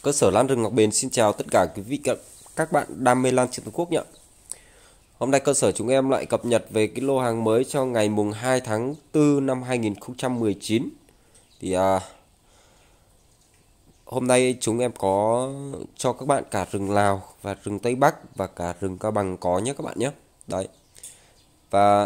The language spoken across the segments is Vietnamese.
Cơ sở lan rừng Ngọc Bền xin chào tất cả quý vị các bạn đam mê lan trên toàn quốc nhé. Hôm nay cơ sở chúng em lại cập nhật về cái lô hàng mới cho ngày mùng 2 tháng 4 năm 2019. Thì hôm nay chúng em có cho các bạn cả rừng Lào và rừng Tây Bắc và cả rừng Cao Bằng có nhé các bạn nhé. Đấy. Và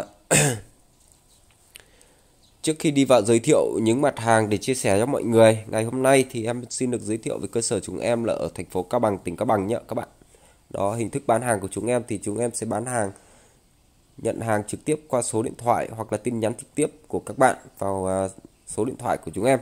trước khi đi vào giới thiệu những mặt hàng để chia sẻ cho mọi người, ngày hôm nay thì em xin được giới thiệu về cơ sở chúng em là ở thành phố Cao Bằng, tỉnh Cao Bằng nhé các bạn. Đó, hình thức bán hàng của chúng em thì chúng em sẽ bán hàng, nhận hàng trực tiếp qua số điện thoại hoặc là tin nhắn trực tiếp của các bạn vào số điện thoại của chúng em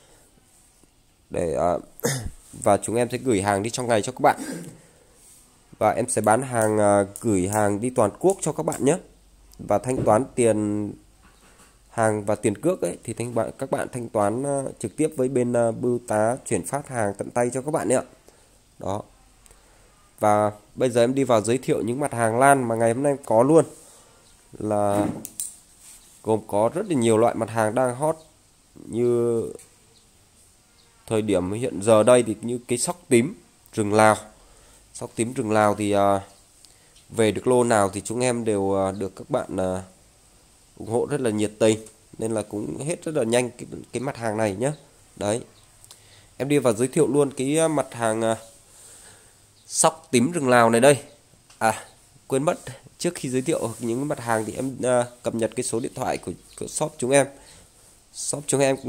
để và chúng em sẽ gửi hàng đi trong ngày cho các bạn. Và em sẽ bán hàng, gửi hàng đi toàn quốc cho các bạn nhé. Và thanh toán tiền hàng và tiền cước ấy thì các bạn thanh toán trực tiếp với bên bưu tá chuyển phát hàng tận tay cho các bạn ạ. Đó. Và bây giờ em đi vào giới thiệu những mặt hàng lan mà ngày hôm nay có luôn, là gồm có rất là nhiều loại mặt hàng đang hot như thời điểm hiện giờ đây, thì như cái sóc tím rừng Lào. Sóc tím rừng Lào thì về được lô nào thì chúng em đều được các bạn ủng hộ rất là nhiệt tình, nên là cũng hết rất là nhanh cái mặt hàng này nhé. Đấy, em đi vào giới thiệu luôn cái mặt hàng sóc tím rừng Lào này đây. Quên mất, trước khi giới thiệu những mặt hàng thì em cập nhật cái số điện thoại của shop chúng em. Shop chúng em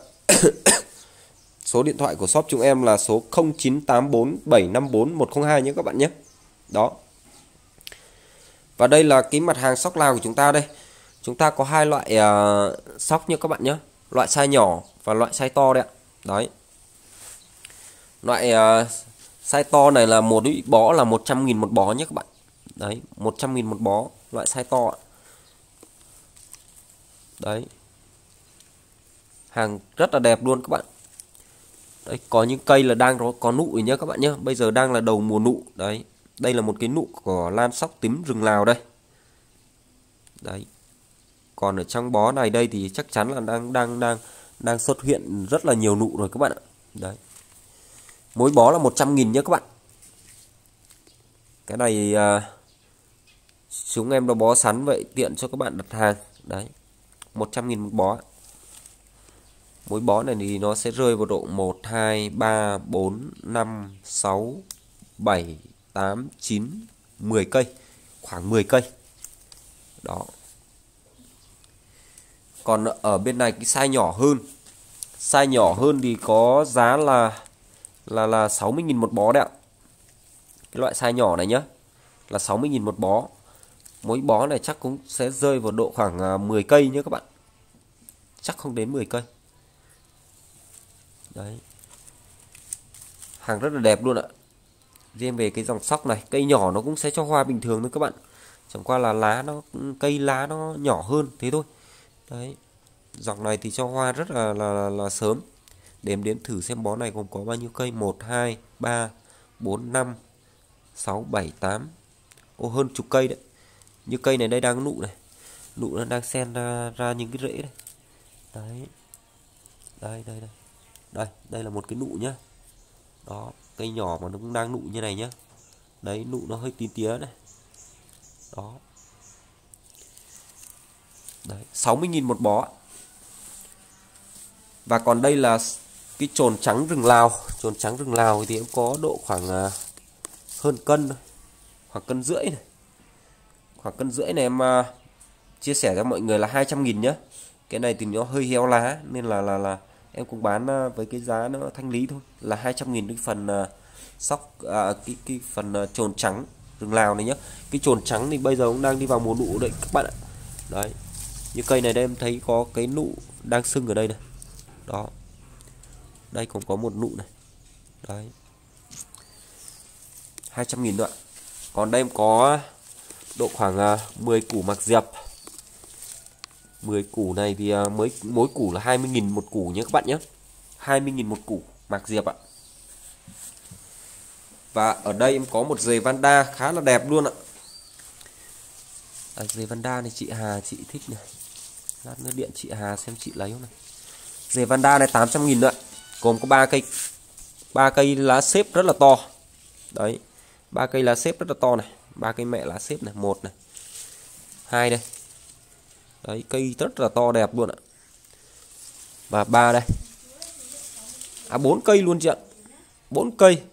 số điện thoại của shop chúng em là số 0984754102 nhé các bạn nhé. Đó. Và đây là cái mặt hàng sóc Lào của chúng ta đây. Chúng ta có hai loại sóc nha các bạn nhé. Loại size nhỏ và loại size to đấy ạ. Đấy. Loại size to này là một bó là 100.000 một bó nhé các bạn. Đấy, 100.000 một bó, loại size to ạ. Đấy. Hàng rất là đẹp luôn các bạn. Đấy, có những cây là đang có nụ nhé các bạn nhé. Bây giờ đang là đầu mùa nụ. Đấy, đây là một cái nụ của lan sóc tím rừng Lào đây. Đấy. Còn ở trong bó này đây thì chắc chắn là đang xuất hiện rất là nhiều nụ rồi các bạn ạ. Đấy. Mỗi bó là 100.000 nhé các bạn. Cái này chúng em đã bó sẵn vậy tiện cho các bạn đặt hàng. Đấy, 100.000 một bó. Mỗi bó này thì nó sẽ rơi vào độ 1, 2, 3, 4, 5, 6, 7, 8, 9, 10 cây. Khoảng 10 cây. Đó. Còn ở bên này cái size nhỏ hơn. Size nhỏ hơn thì có giá là 60.000 một bó đấy ạ. Cái loại size nhỏ này nhá, là 60.000 một bó. Mỗi bó này chắc cũng sẽ rơi vào độ khoảng 10 cây nhé các bạn. Chắc không đến 10 cây. Đấy. Hàng rất là đẹp luôn ạ. Riêng về cái dòng sóc này, cây nhỏ nó cũng sẽ cho hoa bình thường thôi các bạn. Chẳng qua là cây lá nó nhỏ hơn thế thôi. Đấy. Dòng này thì cho hoa rất là sớm. Để em đếm thử xem bó này gồm có bao nhiêu cây. 1, 2, 3, 4, 5, 6, 7, 8. Hơn chục cây đấy. Như cây này đây đang nụ này. Nụ nó đang xen ra những cái rễ đây. Đấy. Đây là một cái nụ nhá. Đó, cây nhỏ mà nó cũng đang nụ như này nhá. Đấy, nụ nó hơi tí tía này. Đó. Đấy, 60.000 một bó. Và còn đây là cái trồn trắng rừng Lào. Trồn trắng rừng Lào thì em có độ khoảng hơn cân thôi. Khoảng cân rưỡi này. Khoảng cân rưỡi này em chia sẻ cho mọi người là 200.000 nhá. Cái này thì nó hơi héo lá nên là em cũng bán với cái giá nó thanh lý thôi, là 200.000 cái phần sóc cái phần trồn trắng rừng Lào này nhá. Cái trồn trắng thì bây giờ cũng đang đi vào mùa nụ đấy các bạn ạ. Đấy. Như cây này đây em thấy có cái nụ đang sưng ở đây này. Đó. Đây cũng có một nụ này. Đấy. 200.000 thôi ạ. Còn đây em có độ khoảng 10 củ mạc diệp. 10 củ này thì mỗi củ là 20.000 một củ nhé các bạn nhé. 20.000 một củ mạc diệp ạ. Và ở đây em có một dề Vanda khá là đẹp luôn ạ. Dề Vanda này chị Hà chị thích này. Lát nữa điện chị Hà xem chị lấy không này. Dề Vanda này 800.000 nữa. Gồm có 3 cây. ba cây lá xếp rất là to. Đấy, ba cây lá xếp rất là to này, ba cây mẹ lá xếp này, một này, hai đây. Đấy, cây rất là to đẹp luôn ạ. Và ba đây. À, 4 cây luôn chị ạ. 4 cây.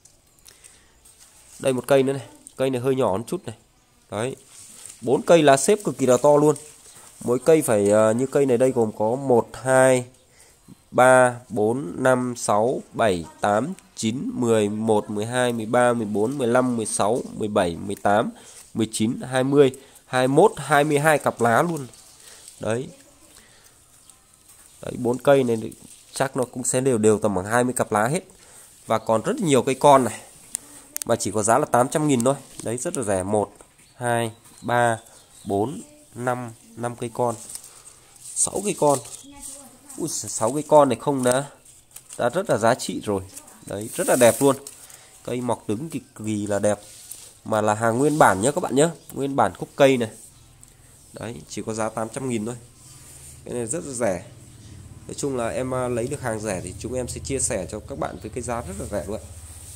Đây một cây nữa này, cây này hơi nhỏ một chút này. Đấy. 4 cây lá xếp cực kỳ là to luôn. Mỗi cây phải như cây này đây gồm có 1 2 3 4 5 6 7 8 9 11 12 13 14 15 16 17 18 19 20 21 22 cặp lá luôn. Đấy. Đấy, 4 cây này chắc nó cũng sẽ đều đều tầm khoảng 20 cặp lá hết. Và còn rất nhiều cây con này mà chỉ có giá là 800.000 thôi. Đấy, rất là rẻ. 1 2 3 4 5 5 cây con, 6 cây con. Ui, 6 cây con này không đã rất là giá trị rồi. Đấy, rất là đẹp luôn. Cây mọc đứng cực kỳ là đẹp. Mà là hàng nguyên bản nhé các bạn nhé. Nguyên bản khúc cây này. Đấy, chỉ có giá 800.000 thôi. Cái này rất là rẻ. Nói chung là em lấy được hàng rẻ thì chúng em sẽ chia sẻ cho các bạn với cái giá rất là rẻ luôn.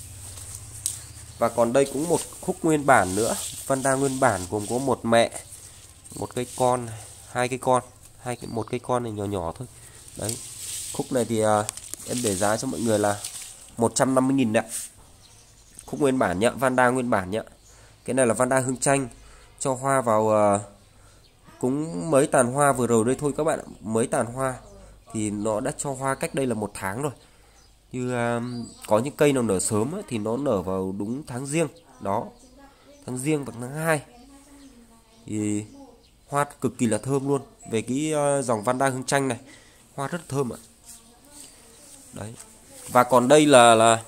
Và còn đây cũng một khúc nguyên bản nữa, vanda nguyên bản gồm có một mẹ, một cây con, hai cây con, một cây con này nhỏ nhỏ thôi. Đấy. Khúc này thì em để giá cho mọi người là 150.000 đấy. Khúc nguyên bản nhá, vanda nguyên bản nhá. Cái này là vanda hương chanh, cho hoa vào cũng mới tàn hoa vừa rồi đây thôi các bạn ạ. Mới tàn hoa thì nó đã cho hoa cách đây là 1 tháng rồi. Như có những cây nào nở sớm ấy, thì nó nở vào đúng tháng Giêng đó, tháng Giêng và tháng 2 thì hoa cực kỳ là thơm luôn. Về cái dòng vanda hương chanh này, hoa rất thơm ạ. Đấy. Và còn đây là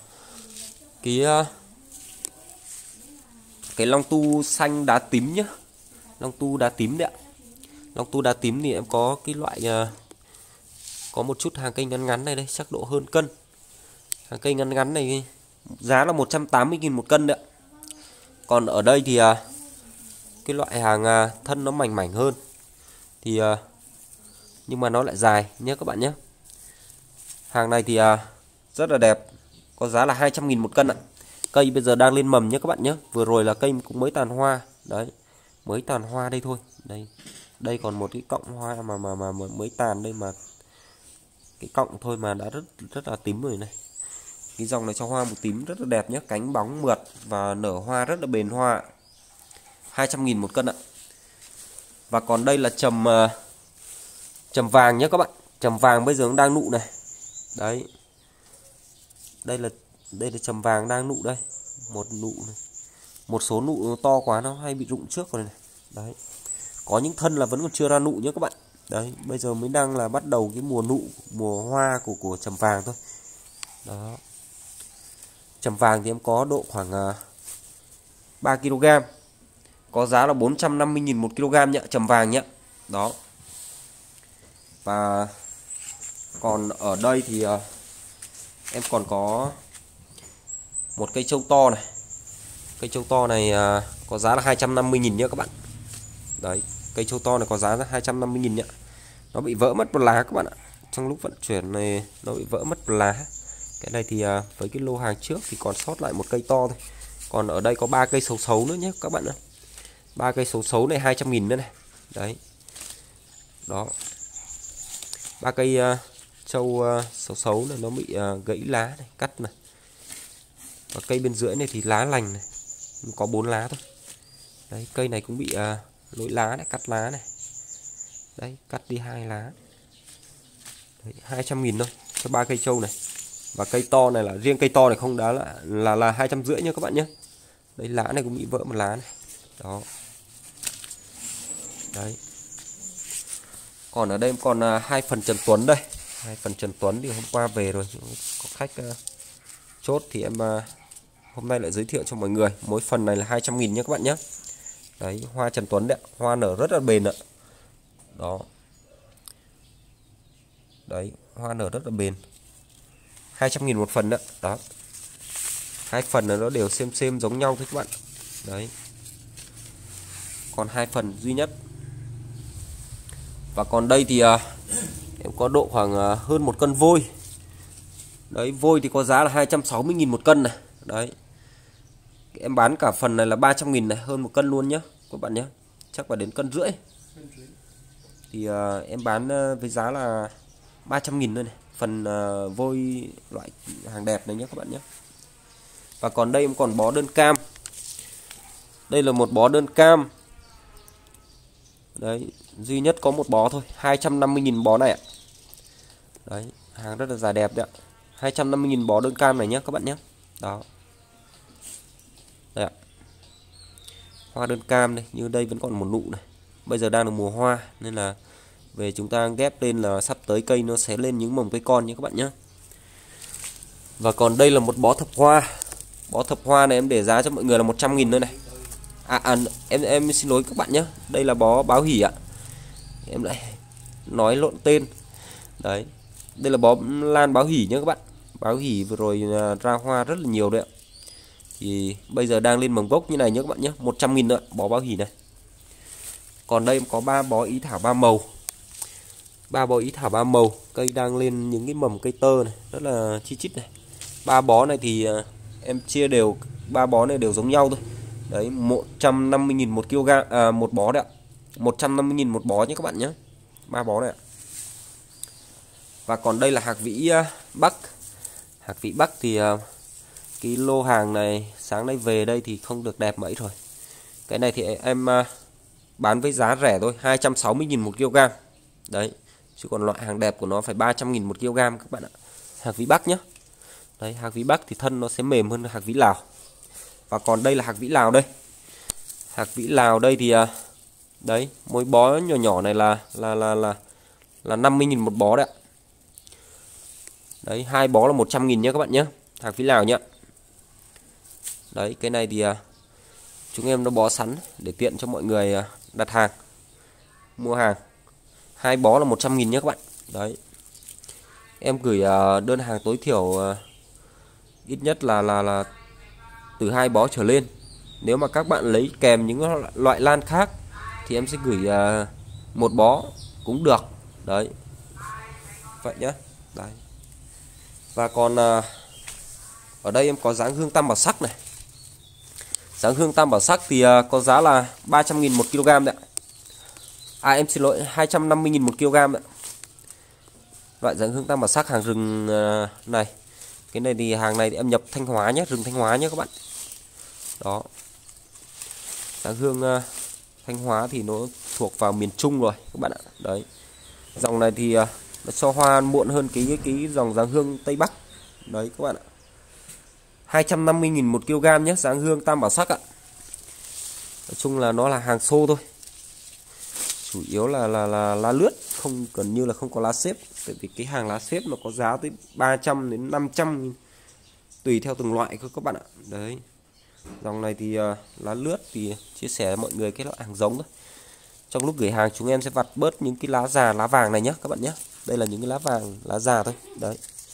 cái long tu xanh đá tím nhá, long tu đá tím đấy ạ. Long tu đá tím thì em có cái loại có một chút hàng cây ngắn ngắn này đây, chắc độ hơn cân. Hàng cây ngắn ngắn này giá là 180.000 một cân đấy ạ. Còn ở đây thì cái loại hàng thân nó mảnh mảnh hơn thì nhưng mà nó lại dài nhé các bạn nhé. Hàng này thì rất là đẹp, có giá là 200.000 một cân ạ. Cây bây giờ đang lên mầm nhé các bạn nhé. Vừa rồi là cây cũng mới tàn hoa đấy, mới tàn hoa đây thôi. Đây còn một cái cọng hoa mà mới tàn đây, mà cái cọng thôi mà đã rất là tím rồi này. Cái dòng này cho hoa một tím rất là đẹp nhé, cánh bóng mượt và nở hoa rất là bền hoa. 200.000 một cân ạ. Và còn đây là trầm vàng nhé các bạn. Trầm vàng bây giờ cũng đang nụ này. Đấy. Đây là trầm vàng đang nụ đây. Một nụ này. Một số nụ to quá nó hay bị rụng trước rồi này. Đấy. Có những thân là vẫn còn chưa ra nụ nhé các bạn. Đấy, bây giờ mới đang là bắt đầu cái mùa nụ, mùa hoa của trầm vàng thôi. Đó. Trầm vàng thì em có độ khoảng 3 kg. Có giá là 450.000 một kg nhá, trầm vàng nhá. Đó. Và còn ở đây thì em còn có một cây trâu to này. Cây trâu to này có giá là 250.000 nhá các bạn. Đấy, cây trâu to này có giá là 250.000 nhá. Nó bị vỡ mất một lá các bạn ạ. Trong lúc vận chuyển này nó bị vỡ mất một lá. Cái này thì với cái lô hàng trước thì còn sót lại một cây to thôi. Còn ở đây có 3 cây xấu xấu nữa nhé các bạn ạ. 3 cây xấu xấu này 200.000 nữa này. Đấy. Đó. 3 cây trâu xấu xấu này nó bị gãy lá này, cắt này. Và cây bên dưới này thì lá lành này, có 4 lá thôi. Đấy, cây này cũng bị lỗi lá này, cắt lá này. Đấy, cắt đi 2 lá. Đấy, 200.000 thôi cho 3 cây trâu này. Và cây to này là riêng cây to này không đá là 250 nha các bạn nhé. Đấy, lá này cũng bị vỡ một lá này. Đó. Đấy. Còn ở đây còn 2 phần Trần Tuấn đây. 2 phần Trần Tuấn thì hôm qua về rồi, có khách chốt thì em hôm nay lại giới thiệu cho mọi người. Mỗi phần này là 200.000 nhé các bạn nhé. Đấy, hoa Trần Tuấn đấy, hoa nở rất là bền ạ. Đó. Đấy, hoa nở rất là bền. 200.000 một phần đó. Đó. 2 phần này nó đều xem giống nhau thôi các bạn. Đấy. Còn 2 phần duy nhất. Và còn đây thì em có độ khoảng hơn 1 cân vôi. Đấy, vôi thì có giá là 260.000 một cân này. Đấy. Em bán cả phần này là 300.000 này, hơn một cân luôn nhá các bạn nhé. Chắc phải đến cân rưỡi. Thì em bán với giá là 300.000 thôi này. Phần vôi loại hàng đẹp này nhé các bạn nhé. Và còn đây em còn bó đơn cam. Đây là một bó đơn cam. Đấy, duy nhất có một bó thôi, 250.000 bó này ạ. Đấy, hàng rất là dài đẹp đấy ạ. 250.000 bó đơn cam này nhé các bạn nhé. Đó. Đây ạ. Hoa đơn cam đây, như đây vẫn còn một nụ này. Bây giờ đang là mùa hoa nên là về chúng ta ghép lên là sắp tới cây nó sẽ lên những mầm cây con nhé các bạn nhé. Và còn đây là một bó thập hoa. Bó thập hoa này em để giá cho mọi người là 100.000 thôi này. Em xin lỗi các bạn nhé. Đây là bó báo hỷ ạ. Em lại nói lộn tên. Đấy. Đây là bó lan báo hỷ nhé các bạn. Báo hỷ vừa rồi ra hoa rất là nhiều đấy ạ. Thì bây giờ đang lên mầm gốc như này nhé các bạn nhé. 100.000 nữa bó báo hỷ này. Còn đây em có 3 bó ý thảo 3 màu. 3 bó ý thảo 3 màu. Cây đang lên những cái mầm cây tơ này, rất là chi chít này. 3 bó này thì em chia đều, 3 bó này đều giống nhau thôi. Đấy, 150.000 một kg một bó đấy ạ. 150.000 một bó nhé các bạn nhé. 3 bó này ạ. Và còn đây là hạc vĩ Bắc. Hạc vĩ Bắc thì cái lô hàng này sáng nay về đây thì không được đẹp mấy rồi. Cái này thì em bán với giá rẻ thôi, 260.000 một kg. Đấy, chứ còn loại hàng đẹp của nó phải 300.000 một kg các bạn ạ. Hạc vĩ Bắc nhé. Đấy, hạc vĩ Bắc thì thân nó sẽ mềm hơn hạc vĩ Lào. Và còn đây là hạc vĩ Lào đây. Hạc vĩ Lào đây thì đấy, mỗi bó nhỏ nhỏ này là 50.000 một bó đấy ạ. Đấy, 2 bó là 100.000 nhé các bạn nhé. Hạc vĩ Lào nhé. Đấy, cái này thì chúng em nó bó sẵn để tiện cho mọi người đặt hàng, mua hàng. 2 bó là 100.000 nhé các bạn. Đấy. Em gửi đơn hàng tối thiểu ít nhất là từ 2 bó trở lên. Nếu mà các bạn lấy kèm những loại lan khác thì em sẽ gửi 1 bó cũng được. Đấy. Vậy nhé. Đấy. Và còn ở đây em có dáng hương tam bảo sắc này. Dáng hương tam bảo sắc thì có giá là 300.000 một kg đấy ạ. Em xin lỗi, 250.000 một kg đấy. Loại dáng hương tam bảo sắc hàng rừng này. Cái này thì hàng này thì em nhập Thanh Hóa nhé, rừng Thanh Hóa nhé các bạn. Đó. Dáng hương Thanh Hóa thì nó thuộc vào miền Trung rồi các bạn ạ. Đấy. Dòng này thì nó cho hoa muộn hơn cái dòng dáng hương Tây Bắc. Đấy các bạn ạ. 250.000 một kg nhé, dáng hương tam bảo sắc ạ. Nói chung là nó là hàng xô thôi. Chủ yếu là lá lướt, không gần như là không có lá xếp. Tại vì cái hàng lá xếp nó có giá tới 300 đến 500 tùy theo từng loại các bạn ạ. Đấy. Dòng này thì lá lướt thì chia sẻ với mọi người cái loại hàng giống thôi. Trong lúc gửi hàng chúng em sẽ vặt bớt những cái lá già, lá vàng này nhé các bạn nhé. Đây là những cái lá vàng, lá già thôi. Đấy.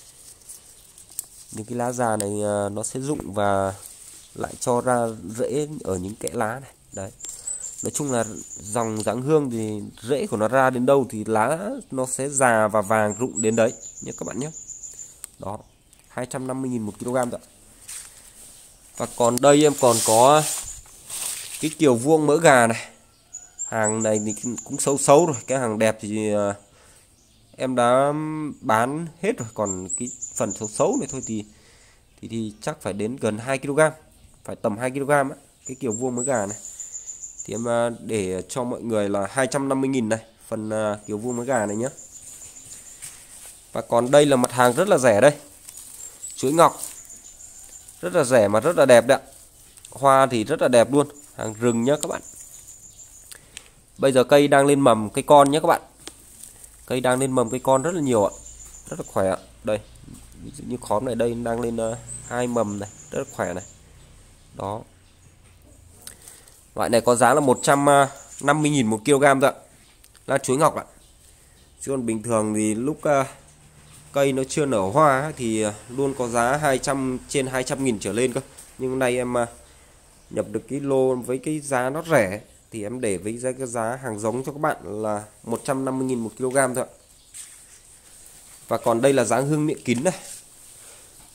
Những cái lá già này nó sẽ rụng và lại cho ra rễ ở những kẽ lá này. Đấy. Nói chung là dòng dáng hương thì rễ của nó ra đến đâu thì lá nó sẽ già và vàng rụng đến đấy nhé các bạn nhé. Đó, 250.000 một kg rồi. Và còn đây em còn có cái kiều vuông mỡ gà này. Hàng này thì cũng xấu xấu rồi, cái hàng đẹp thì em đã bán hết rồi, còn cái phần xấu xấu này thôi thì chắc phải đến gần 2 kg, phải tầm 2 kg á, cái kiều vuông mỡ gà này. Thì em để cho mọi người là 250.000 này, phần kiều vuông mỡ gà này nhé. Và còn đây là mặt hàng rất là rẻ đây. Chuối ngọc. Rất là rẻ mà rất là đẹp đấy ạ. Hoa thì rất là đẹp luôn, hàng rừng nhé các bạn. Bây giờ cây đang lên mầm cây con nhé các bạn. Cây đang lên mầm cây con rất là nhiều ạ. Rất là khỏe ạ. Đây, ví dụ như khóm này đây đang lên 2 mầm này, rất là khỏe này. Đó. Loại này có giá là 150.000 một kg thôi ạ. Là chuối ngọc ạ. Chứ còn bình thường thì lúc cây nó chưa nở hoa thì luôn có giá trên 200.000 trở lên cơ. Nhưng hôm nay em nhập được cái lô với cái giá nó rẻ thì em để với cái giá hàng giống cho các bạn là 150.000 một kg thôi ạ. Và còn đây là dáng hương miệng kín này.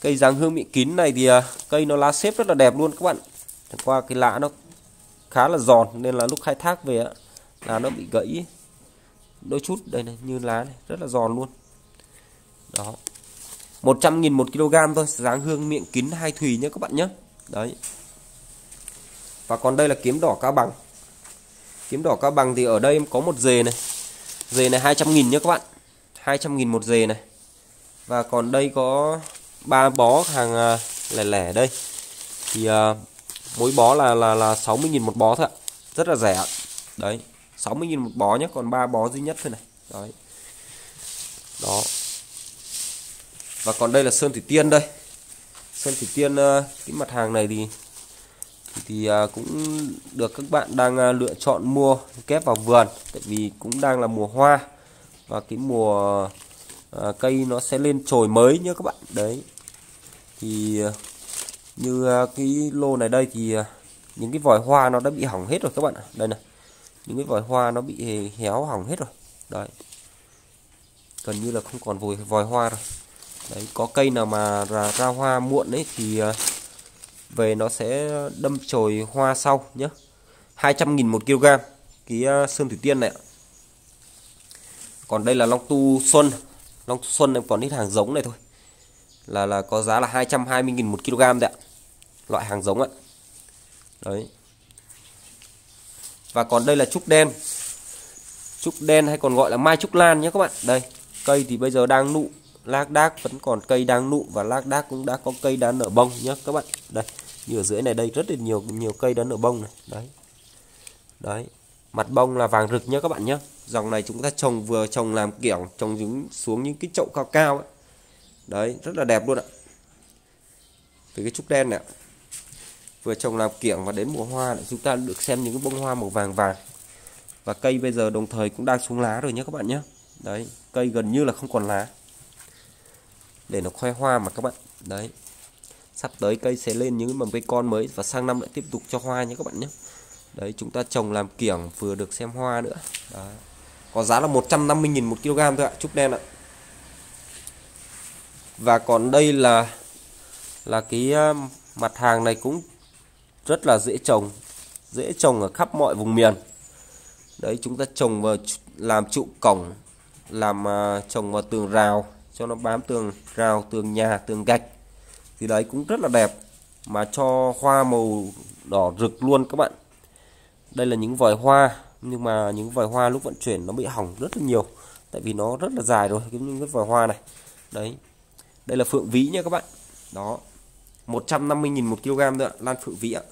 Cây dáng hương miệng kín này thì cây nó lá xếp rất là đẹp luôn các bạn. Chẳng qua cái lá nó khá là giòn nên là lúc khai thác về là nó bị gãy đôi chút. Đây này, như lá này rất là giòn luôn. Đó. 100.000 một kg thôi, dáng hương miệng kín hai thùy nhé các bạn nhé. Đấy. Và còn đây là kiếm đỏ Cao Bằng. Kiếm đỏ Cao Bằng thì ở đây em có một dề này. Dề này 200.000 nhé các bạn. 200.000 một dề này. Và còn đây có 3 bó hàng lẻ lẻ đây. Thì mỗi bó là 60.000 một bó thôi ạ. Rất là rẻ. Đấy, 60.000 một bó nhé, còn 3 bó duy nhất thôi này. Đấy. Đó. Và còn đây là sơn thủy tiên đây. Sơn thủy tiên cái mặt hàng này thì cũng được các bạn đang lựa chọn mua kép vào vườn, tại vì cũng đang là mùa hoa và cái mùa cây nó sẽ lên chồi mới nhé các bạn. Đấy. Thì như cái lô này đây thì những cái vòi hoa nó đã bị hỏng hết rồi các bạn ạ. Đây này. Những cái vòi hoa nó bị héo hỏng hết rồi. Đấy. Gần như là không còn vòi hoa rồi. Đấy, có cây nào mà ra hoa muộn ấy thì về nó sẽ đâm chồi hoa sau nhé. 200.000 một kg cái sơn thủy tiên này ạ. Còn đây là Long Tu Xuân. Long Tu Xuân em còn ít hàng giống này thôi. Là có giá là 220.000 một kg đấy ạ. Loại hàng giống ạ. Đấy. Và còn đây là trúc đen. Trúc đen hay còn gọi là mai trúc lan nhé các bạn. Đây, cây thì bây giờ đang nụ, lác đác vẫn còn cây đang nụ và lác đác cũng đã có cây đã nở bông nhé các bạn. Đây, như ở dưới này đây rất là nhiều cây đã nở bông này. Đấy. Đấy. Mặt bông là vàng rực nhé các bạn nhé. Dòng này chúng ta trồng vừa trồng làm kiểng, trồng xuống những cái chậu cao cao ấy. Đấy, rất là đẹp luôn ạ. Từ cái trúc đen này ạ. Vừa trồng làm kiểng và đến mùa hoa để chúng ta được xem những cái bông hoa màu vàng vàng. Và cây bây giờ đồng thời cũng đang xuống lá rồi nhé các bạn nhé. Đấy, cây gần như là không còn lá. Để nó khoe hoa mà các bạn. Đấy. Sắp tới cây sẽ lên những mầm cây con mới và sang năm lại tiếp tục cho hoa nhé các bạn nhé. Đấy, chúng ta trồng làm kiểng vừa được xem hoa nữa. Đấy. Có giá là 150.000 một kg thôi ạ, trúc đen ạ. Và còn đây là cái mặt hàng này cũng rất là dễ trồng ở khắp mọi vùng miền. Đấy, chúng ta trồng vào làm trụ cổng, làm trồng vào tường rào cho nó bám tường rào, tường nhà, tường gạch. Thì đấy cũng rất là đẹp mà cho hoa màu đỏ rực luôn các bạn. Đây là những vòi hoa, nhưng mà những vòi hoa lúc vận chuyển nó bị hỏng rất là nhiều, tại vì nó rất là dài rồi, những cái vòi hoa này. Đấy. Đây là phượng vĩ nha các bạn. Đó. 150.000 một kg thôi ạ, lan phượng vĩ ạ.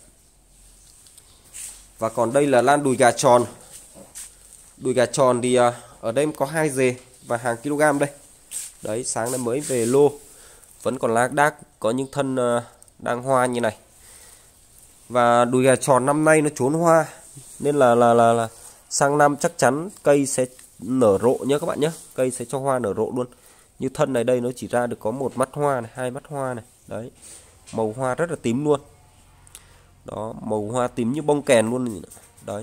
Và còn đây là lan đùi gà tròn. Đùi gà tròn thì ở đây có 2 dề và hàng kg đây. Đấy, sáng nay mới về lô. Vẫn còn lác đác, có những thân đang hoa như này. Và đùi gà tròn năm nay nó trốn hoa nên là sang năm chắc chắn cây sẽ nở rộ nhé các bạn nhé. Cây sẽ cho hoa nở rộ luôn. Như thân này đây nó chỉ ra được có 1 mắt hoa này, 2 mắt hoa này. Đấy. Màu hoa rất là tím luôn. Đó, màu hoa tím như bông kèn luôn. Đấy.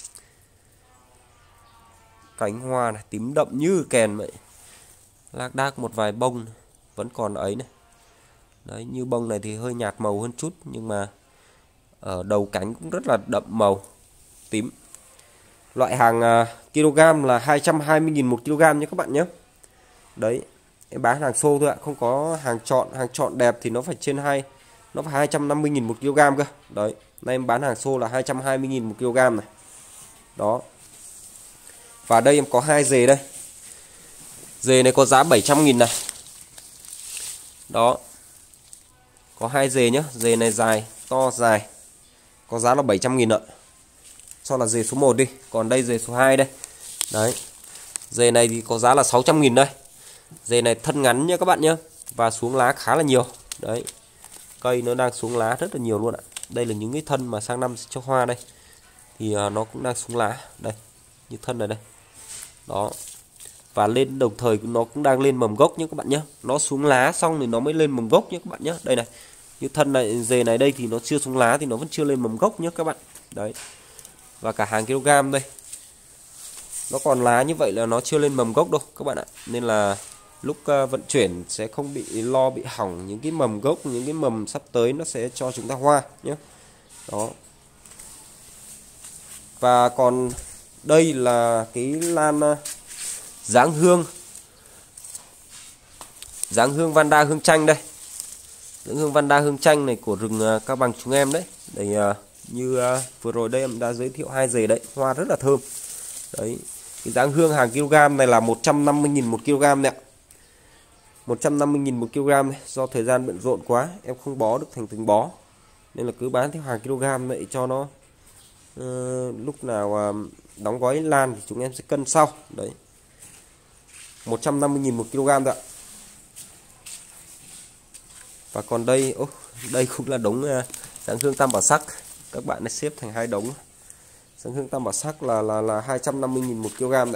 Cánh hoa này tím đậm như kèn vậy. Lác đác một vài bông này, vẫn còn ấy này. Đấy, như bông này thì hơi nhạt màu hơn chút, nhưng mà ở đầu cánh cũng rất là đậm màu tím. Loại hàng kg là 220.000 một kg nhé các bạn nhé. Đấy, em bán hàng xô thôi ạ, không có hàng chọn đẹp thì nó phải trên nó phải 250.000 một kg cơ. Đấy, nay em bán hàng xô là 220.000 một kg này. Đó. Và đây em có 2 dề đây. Dề này có giá 700.000 này. Đó. Có 2 dề nhá, dề này dài, to dài. Có giá là 700.000 ạ. Cho là dề số 1 đi, còn đây dề số 2 đây. Đấy. Dề này thì có giá là 600.000 đây. Dề này thân ngắn nhá các bạn nhá, và xuống lá khá là nhiều. Đấy. Cây nó đang xuống lá rất là nhiều luôn ạ. Đây là những cái thân mà sang năm sẽ cho hoa đây. Thì nó cũng đang xuống lá, đây. Như thân này đây. Đó. Và lên đồng thời nó cũng đang lên mầm gốc nhé các bạn nhé. Nó xuống lá xong thì nó mới lên mầm gốc nhé các bạn nhé. Đây này. Như thân này, dề này đây thì nó chưa xuống lá thì nó vẫn chưa lên mầm gốc nhé các bạn. Đấy. Và cả hàng kg đây. Nó còn lá như vậy là nó chưa lên mầm gốc đâu các bạn ạ. Nên là lúc vận chuyển sẽ không bị bị hỏng những cái mầm gốc, những cái mầm sắp tới nó sẽ cho chúng ta hoa nhé. Đó. Và còn đây là cái lan dáng hương Vanda hương chanh đây. Dáng hương Vanda hương chanh này của rừng Cao Bằng chúng em đấy. Đây như vừa rồi đây em đã giới thiệu 2 rễ đấy, hoa rất là thơm. Đấy, cái dáng hương hàng kg này là 150.000 một kg này ạ. 150.000 một kg này. Do thời gian bận rộn quá em không bó được thành từng bó, nên là cứ bán theo hàng kg vậy cho nó lúc nào đóng gói lan thì chúng em sẽ cân sau. Đấy, 150.000 một kg ạ. Và còn đây, đây cũng là đống dáng hương tam bảo sắc. Các bạn xếp thành 2 đống. Dáng hương tam bảo sắc là 250.000 một kg ạ.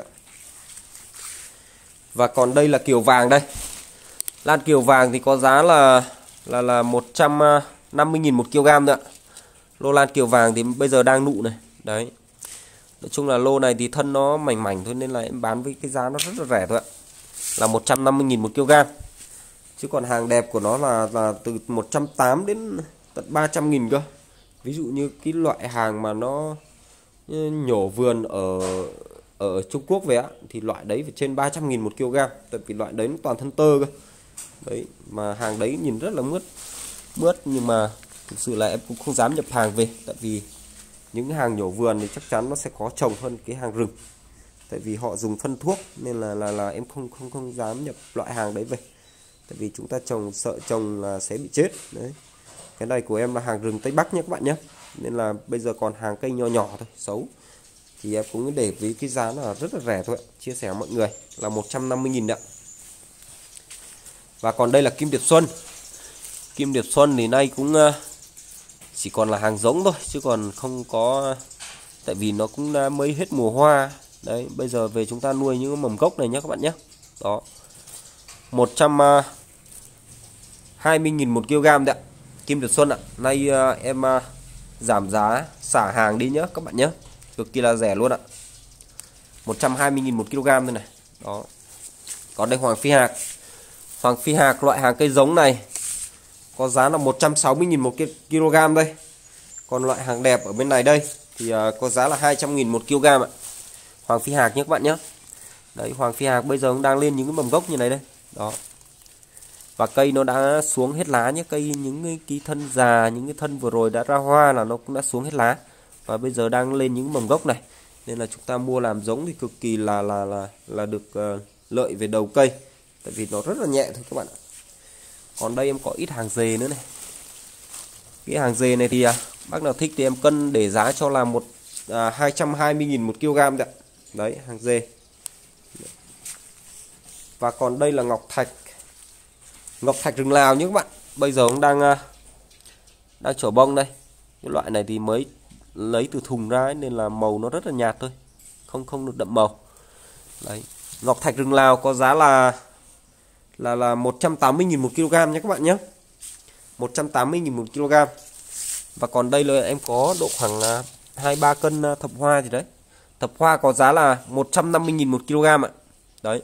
Và còn đây là kiều vàng đây. Lan kiều vàng thì có giá là 150.000 một kg ạ. Lô lan kiều vàng thì bây giờ đang nụ này. Đấy. Nói chung là lô này thì thân nó mảnh mảnh thôi, nên là em bán với cái giá nó rất là rẻ thôi ạ. Là 150.000 một kg. Chứ còn hàng đẹp của nó là từ 180 đến tận 300.000 cơ. Ví dụ như cái loại hàng mà nó nhổ vườn ở Trung Quốc về á, thì loại đấy phải trên 300.000 một kg. Tại vì loại đấy nó toàn thân tơ cơ. Đấy, mà hàng đấy nhìn rất là mướt, nhưng mà thực sự là em cũng không dám nhập hàng về. Tại vì những hàng nhổ vườn thì chắc chắn nó sẽ khó trồng hơn cái hàng rừng. Tại vì họ dùng phân thuốc, nên là em không dám nhập loại hàng đấy về. Tại vì chúng ta sợ trồng là sẽ bị chết. Đấy. Cái này của em là hàng rừng Tây Bắc nhé các bạn nhé. Nên là bây giờ còn hàng cây nhỏ nhỏ thôi, xấu. Thì em cũng để với cái giá là rất là rẻ thôi. Chia sẻ với mọi người là 150.000 ạ. Và còn đây là kim điệp xuân. Kim điệp xuân thì nay cũng chỉ còn là hàng giống thôi, chứ còn không có, tại vì nó cũng mới hết mùa hoa. Đấy, bây giờ về chúng ta nuôi những mầm gốc này nhé các bạn nhé. Đó, 120.000 một kg đấy ạ. Kim điệp xuân ạ. Nay em giảm giá xả hàng đi nhé các bạn nhé. Cực kỳ là rẻ luôn ạ. 120.000 một kg đây này. Đó. Còn đây hoàng phi hạc. Hoàng phi hạc loại hàng cây giống này có giá là 160.000 một kg đây. Còn loại hàng đẹp ở bên này đây thì có giá là 200.000 một kg ạ. Hoàng phi hạc nhé các bạn nhé. Đấy, hoàng phi hạc bây giờ cũng đang lên những cái mầm gốc như này đây. Đó. Và cây nó đã xuống hết lá nhé. Cây những cái thân già, những cái thân vừa rồi đã ra hoa là nó cũng đã xuống hết lá. Và bây giờ đang lên những mầm gốc này. Nên là chúng ta mua làm giống thì cực kỳ là được lợi về đầu cây. Tại vì nó rất là nhẹ thôi các bạn ạ. Còn đây em có ít hàng dề nữa này. Cái hàng dề này thì bác nào thích thì em cân để giá cho là 220.000 một kg ạ. Đấy, hàng dề. Và còn đây là ngọc thạch. Ngọc thạch rừng Lào nhé các bạn. Bây giờ cũng đang trổ bông đây. Cái loại này thì mới lấy từ thùng ra ấy, nên là màu nó rất là nhạt thôi. Không được đậm màu. Đấy. Ngọc thạch rừng Lào có giá là 180.000 một kg nhé các bạn nhé. 180.000 một kg. Và còn đây là em có độ khoảng 2-3 cân thập hoa gì đấy. Thập hoa có giá là 150.000 một kg ạ. Đấy.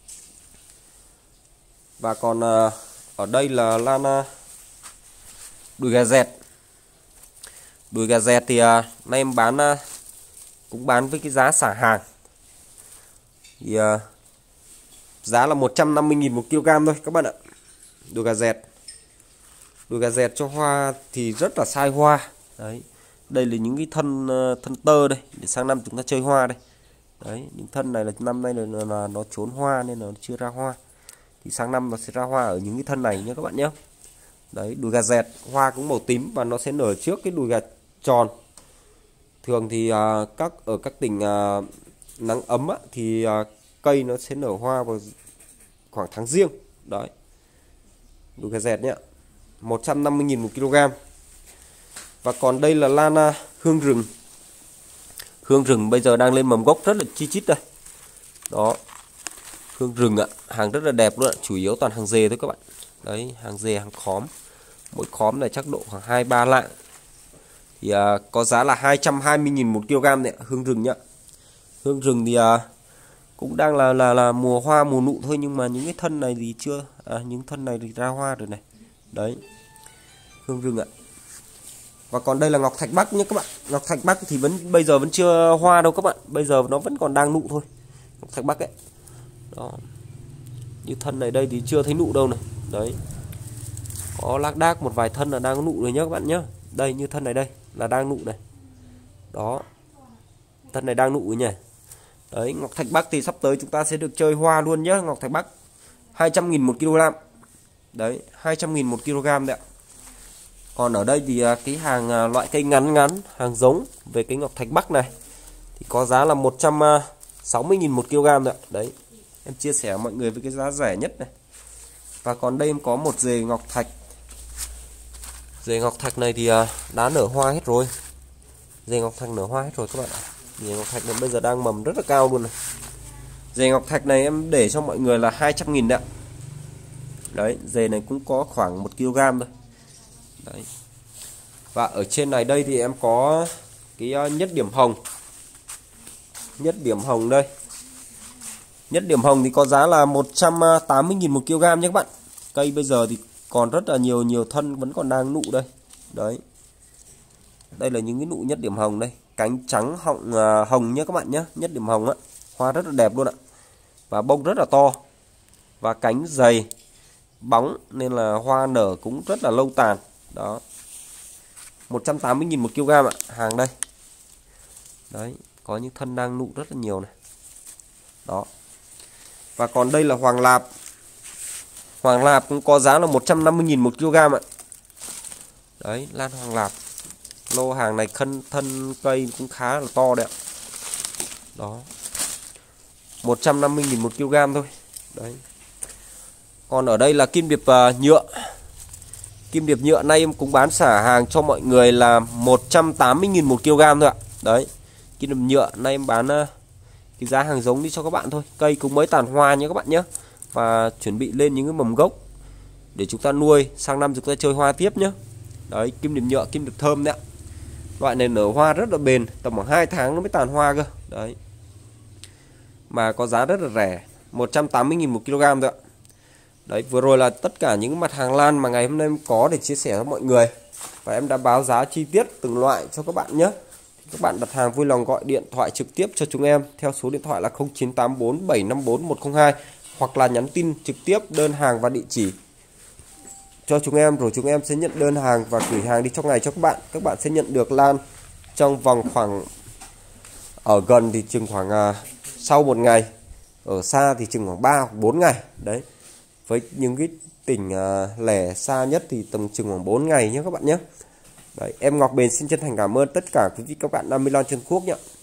Và còn ở đây là lan đùi gà dẹt. Đùi gà dẹt thì nay em cũng bán với cái giá xả hàng. Thì giá là 150.000 một kg thôi các bạn ạ. Đùi gà dẹt. Đùi gà dẹt cho hoa thì rất là sai hoa. Đấy. Đây là những cái thân tơ đây, để sang năm chúng ta chơi hoa đây. Đấy, những thân này là năm nay là nó trốn hoa nên là nó chưa ra hoa. Thì sang năm nó sẽ ra hoa ở những cái thân này nhé các bạn nhé. Đấy, đùi gà dẹt hoa cũng màu tím và nó sẽ nở trước cái đùi gà tròn. Thường thì ở các tỉnh nắng ấm thì cây nó sẽ nở hoa vào khoảng tháng Giêng. Đấy. Đùi gà dẹt nhé. 150.000 một kg. Và còn đây là lan hương rừng. Hương rừng bây giờ đang lên mầm gốc rất là chi chít đây. Đó. Hương rừng ạ, hàng rất là đẹp luôn ạ, chủ yếu toàn hàng dề thôi các bạn. Đấy, hàng dề, hàng khóm. Mỗi khóm này chắc độ khoảng 2-3 lạng. Thì có giá là 220.000 một kg này, hương rừng nhá. Hương rừng thì cũng đang là mùa hoa mùa nụ thôi, nhưng mà những cái thân này thì chưa, những thân này thì ra hoa rồi này. Đấy, hương rừng ạ. Và còn đây là ngọc thạch Bắc nhé các bạn. Ngọc thạch Bắc thì bây giờ vẫn chưa hoa đâu các bạn, bây giờ nó vẫn còn đang nụ thôi. Ngọc thạch Bắc ấy. Đó. Như thân này đây thì chưa thấy nụ đâu này. Đấy. Có lác đác một vài thân là đang nụ rồi nhé các bạn nhé. Đây, như thân này đây là đang nụ này. Đó. Thân này đang nụ nhỉ. Đấy, ngọc thạch Bắc thì sắp tới chúng ta sẽ được chơi hoa luôn nhé. Ngọc thạch Bắc 200.000 một kg. Đấy, 200.000 một kg đấy ạ. Còn ở đây thì cái hàng loại cây ngắn ngắn, hàng giống về cái ngọc thạch Bắc này thì có giá là 160.000 một kg đấy ạ. Đấy, em chia sẻ mọi người với cái giá rẻ nhất này. Và còn đây em có một rề ngọc thạch. Rề ngọc thạch này thì đã nở hoa hết rồi. Rề ngọc thạch nở hoa hết rồi các bạn ạ. Rề ngọc thạch này bây giờ đang mầm rất là cao luôn này. Rề ngọc thạch này em để cho mọi người là 200.000 đấy ạ. Đấy, rề này cũng có khoảng 1 kg thôi. Đấy. Và ở trên này đây thì em có cái nhất điểm hồng. Nhất điểm hồng đây. Nhất điểm hồng thì có giá là 180.000 một kg nhé các bạn. Cây bây giờ thì còn rất là nhiều thân vẫn còn đang nụ đây. Đấy. Đây là những cái nụ nhất điểm hồng đây. Cánh trắng họng hồng nhé các bạn nhé. Nhất điểm hồng á. Hoa rất là đẹp luôn ạ. Và bông rất là to. Và cánh dày, bóng nên là hoa nở cũng rất là lâu tàn. Đó. 180.000 một kg ạ. Hàng đây. Đấy. Có những thân đang nụ rất là nhiều này. Đó. Và còn đây là hoàng lạp. Hoàng lạp cũng có giá là 150.000 một kg ạ. Đấy, lan hoàng lạp. Lô hàng này thân cây cũng khá là to đấy ạ. Đó. 150.000 một kg thôi. Đấy. Còn ở đây là kim điệp nhựa. Kim điệp nhựa nay em cũng bán xả hàng cho mọi người là 180.000 một kg thôi ạ. Đấy. Kim điệp nhựa nay em bán cái giá hàng giống đi cho các bạn thôi. Cây cũng mới tàn hoa nhé các bạn nhé. Và chuẩn bị lên những cái mầm gốc để chúng ta nuôi, sang năm chúng ta chơi hoa tiếp nhé. Đấy, kim điệp nhựa, kim điệp thơm đấy ạ. Loại này nở hoa rất là bền, tầm khoảng 2 tháng nó mới tàn hoa cơ. Đấy. Mà có giá rất là rẻ, 180.000 một kg thôi ạ. Đấy, vừa rồi là tất cả những mặt hàng lan mà ngày hôm nay em có để chia sẻ với mọi người. Và em đã báo giá chi tiết từng loại cho các bạn nhé. Các bạn đặt hàng vui lòng gọi điện thoại trực tiếp cho chúng em theo số điện thoại là 0984 754 102 hoặc là nhắn tin trực tiếp đơn hàng và địa chỉ cho chúng em, rồi chúng em sẽ nhận đơn hàng và gửi hàng đi trong ngày cho các bạn. Các bạn sẽ nhận được lan trong vòng khoảng, ở gần thì chừng khoảng sau 1 ngày, ở xa thì chừng khoảng 3 hoặc 4 ngày. Đấy. Với những cái tỉnh lẻ xa nhất thì tầm chừng khoảng 4 ngày nhé các bạn nhé. Đấy, em Ngọc Bền xin chân thành cảm ơn tất cả quý vị các bạn 50 lan trên quốc nhé.